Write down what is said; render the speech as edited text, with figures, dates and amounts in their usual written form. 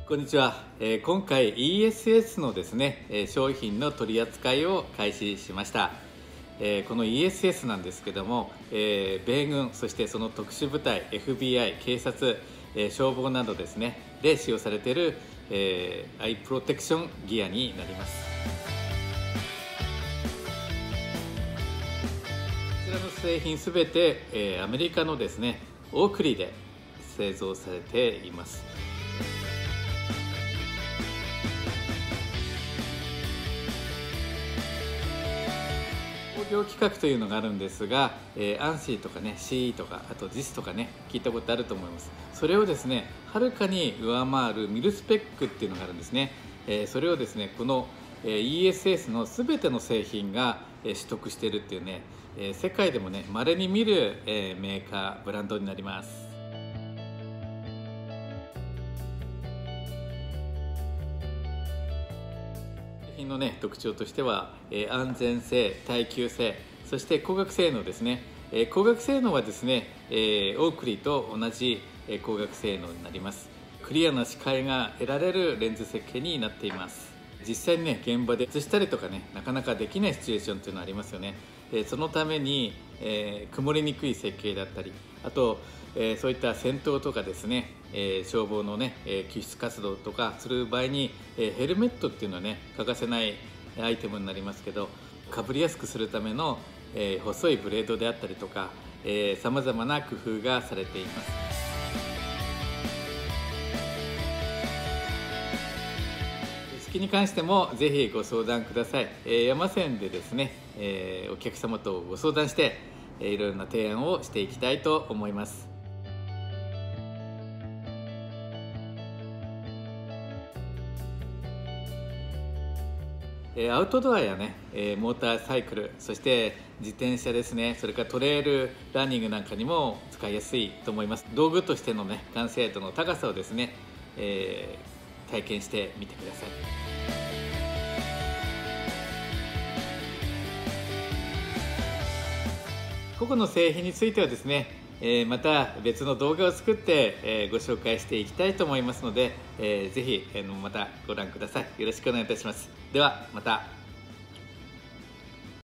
こんにちは。今回 ESS のですね、商品の取り扱いを開始しました。この ESS なんですけども、米軍、そしてその特殊部隊、FBI、警察、消防などですね、で使用されている、アイプロテクションギアになります。こちらの製品すべて、アメリカのですね、オークリーで製造されています。工業規格というのがあるんですが、ANSI とかね CE とかあと JIS とかね聞いたことあると思います。それをですねはるかに上回るミルスペックっていうのがあるんですね。それをですねこの ESS の全ての製品が取得しているっていうね世界でもね稀に見るメーカーブランドになります。製品のね特徴としては、安全性、耐久性、そして光学性能ですね。光学性能はですね、オークリーと同じ光学性能になります。クリアな視界が得られるレンズ設計になっています。実際にね現場で映したりとかねなかなかできないシチュエーションっていうのはありますよね。そのために、曇りにくい設計だったり、あと、そういった戦闘とかですね、消防のね、救出活動とかする場合に、ヘルメットっていうのはね欠かせないアイテムになりますけど、かぶりやすくするための、細いブレードであったりとかさまざまな工夫がされています。好きに関してもぜひご相談ください。山線でですね、お客様とご相談していろいろな提案をしていきたいと思います。アウトドアやね、モーターサイクル、そして自転車ですね、それからトレイルランニングなんかにも使いやすいと思います。道具としてのね完成度の高さをですね、体験してみてください。個々の製品についてはですね、また別の動画を作って、ご紹介していきたいと思いますので、ぜひまたご覧ください。よろしくお願いいたします。ではまた。